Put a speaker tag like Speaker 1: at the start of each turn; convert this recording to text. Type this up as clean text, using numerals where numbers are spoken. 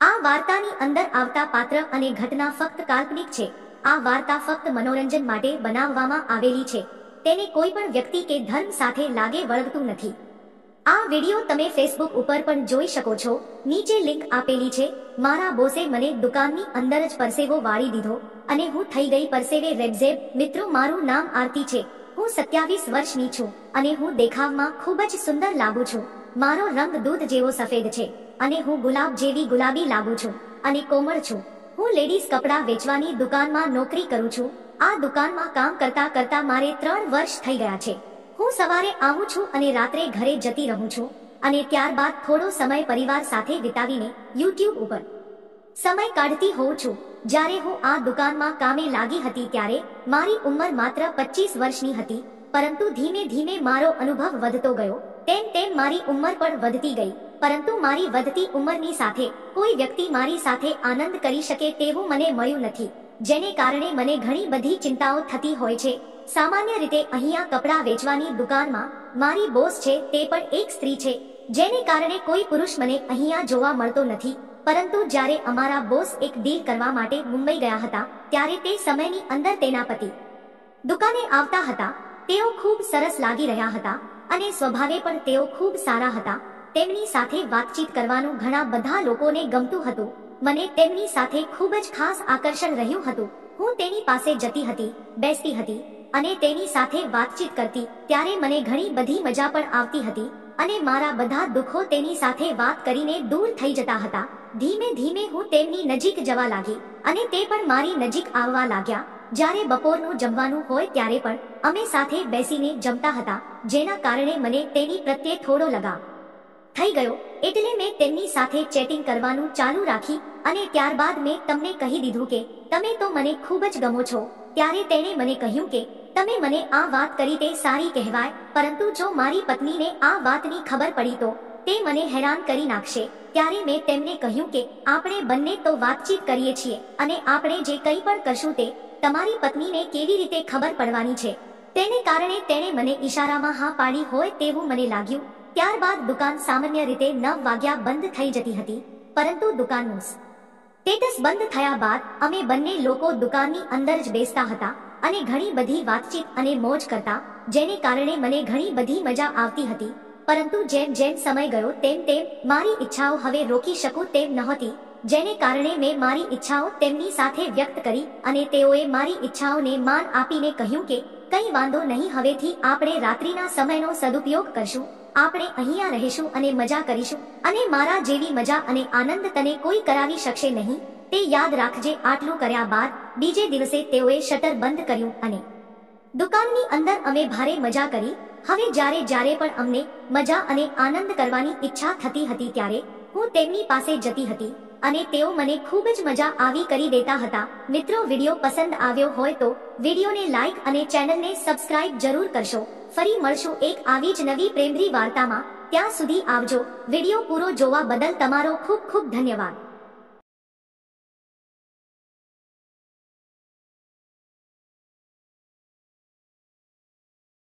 Speaker 1: આ વાર્તાની અંદર આવતા પાત્ર અને ઘટના ફક્ત કાલ્પનિક છે. આ વાર્તા ફક્ત મનોરંજન માટે બનાવવામાં આવેલી છે. તેને કોઈ પણ વ્યક્તિ કે ધર્મ સાથે લાગે વળગતું નથી. આ વિડિયો તમે ફેસબુક ઉપર પણ જોઈ શકો છો. નીચે લિંક આપેલી છે. મારા બોસે મને દુકાનની અંદર જ પરસેવો વાળી દીધો અને હું થઈ ગઈ પરસેવે રેબઝેબ. મિત્રો, મારું નામ આરતી છે. હું 27 વર્ષની છું અને હું દેખાવમાં ખૂબ જ સુંદર લાગુ છું. મારો રંગ દૂધ જેવો સફેદ છે અને હું ગુલાબ જેવી ગુલાબી લાગુ છું અને કોમળ છું. હું લેડીઝ કપડાં વેચવાની દુકાનમાં નોકરી કરું છું. આ દુકાનમાં કામ કરતા કરતા મારે 3 વર્ષ થઈ ગયા છે. હું સવારે આવું છું અને રાત્રે ઘરે જતી રહું છું અને ત્યારબાદ થોડો સમય પરિવાર સાથે વિતાવીને YouTube ઉપર સમય કાઢતી હોઉં છું. જ્યારે હું આ દુકાનમાં કામે લાગી હતી ત્યારે મારી ઉંમર માત્ર 25 વર્ષની હતી, પરંતુ ધીમે ધીમે મારો અનુભવ વધતો ગયો. તેમ તેમ મારી ઉંમર પણ વધતી ગઈ, પરંતુ મારી વધતી ઉંમરની સાથે કોઈ વ્યક્તિ મારી સાથે આનંદ કરી શકે તેવું મને મળ્યું નથી, જેને કારણે મને ઘણી બધી ચિંતાઓ થતી હોય છે. સામાન્ય રીતે અહીંયા કપડાં વેચવાની દુકાનમાં મારી બોસ છે તે પણ એક સ્ત્રી છે, જેને કારણે કોઈ પુરુષ મને અહીંયા જોવા મળતો નથી. પરંતુ જ્યારે અમારા બોસ એક ડીલ કરવા માટે મુંબઈ ગયા હતા ત્યારે તે સમયની અંદર તેના પતિ દુકાને આવતા હતા. તેઓ ખૂબ સરસ લાગી રહ્યા હતા અને સ્વભાવે પણ તેઓ ખૂબ સારા હતા. તેમની સાથે વાતચીત કરવાનું ઘણા બધા લોકોને ગમતું હતું. મને તેમની સાથે ખૂબ જ ખાસ આકર્ષણ રહ્યું હતું. હું તેની પાસે જતી હતી, બેસતી હતી અને તેની સાથે વાતચીત કરતી ત્યારે મને ઘણી બધી મજા પણ આવતી હતી અને મારા બધા દુઃખો તેની સાથે વાત કરીને દૂર થઈ જતા હતા. ધીમે ધીમે હું તેમની નજીક જવા લાગી અને તે પણ મારી નજીક આવવા લાગ્યા. જ્યારે બપોરનું જમવાનું હોય ત્યારે પણ અમે સાથે બેસીને જમતા હતા, જેના કારણે મને તેની પ્રત્યે થોડો લગાવ થઈ ગયો. એટલે મેં તેમની સાથે ચેટિંગ કરવાનું ચાલુ રાખી અને ત્યારબાદ મેં તમને કહી દીધું કે તમે તો મને ખૂબ જ ગમો છો. ત્યારે તેણે મને કહ્યું કે તમે મને આ વાત કરી તે સારી કહેવાય, પરંતુ જો મારી પત્નીને આ વાતની ખબર પડી તો તે મને હેરાન કરી નાખશે. ત્યારે મેં તેમને કહ્યું કે આપણે બંને તો વાતચીત કરીએ છીએ અને આપણે જે કંઈ પણ કરશું તે તમારી પત્નીને કેવી રીતે ખબર પડવાની છે. તેને કારણે તેણે મને ઈશારામાં હા પાડી હોય તેવું મને લાગ્યું. ત્યારબાદ દુકાન સામાન્ય રીતે 9 વાગ્યા બંધ થઈ જતી હતી, પરંતુ દુકાનનું સ્ટેટસ બંધ થયા બાદ અમે બંને લોકો દુકાનની અંદર જ બેસતા હતા અને ઘણી બધી વાતચીત અને મોજ કરતા, જેને કારણે મને ઘણી બધી મજા આવતી હતી. પરંતુ જેમ જેમ સમય ગયો તેમ તેમ મારી ઈચ્છાઓ હવે રોકી શકું તેમ નહોતી, જેને કારણે મેં મારી ઈચ્છાઓ તેમની સાથે વ્યક્ત કરી અને તેઓએ મારી ઈચ્છાઓને માન આપીને કહ્યું કે કંઈ વાંધો નહીં, હવેથી આપણે રાત્રિના સમયનો સદુપયોગ કરશું. આપણે અહીંયા રહીશું અને મજા કરીશું અને મારા જેવી મજા અને આનંદ તને કોઈ કરાવી શકશે નહીં, તે યાદ રાખજે. આટલું કર્યા બાદ બીજે દિવસે તેઓએ શટર બંધ કર્યું અને દુકાનની અંદર અમે ભારે મજા કરી. હવે જ્યારે પણ અમને મજા અને આનંદ કરવાની ઈચ્છા થતી હતી ત્યારે હું તેમની પાસે જતી હતી અને તેઓ મને ખૂબ જ મજા આવી કરી દેતા હતા. મિત્રો, વિડીયો પસંદ આવ્યો હોય તો વિડીયોને લાઈક અને ચેનલને સબસ્ક્રાઇબ જરૂર કરશો. ફરી મળશું એક આવી જ નવી પ્રેમભરી વાર્તામાં. ત્યાં સુધી આવજો. વિડીયો પૂરો જોવા બદલ તમારો ખૂબ ખૂબ ધન્યવાદ.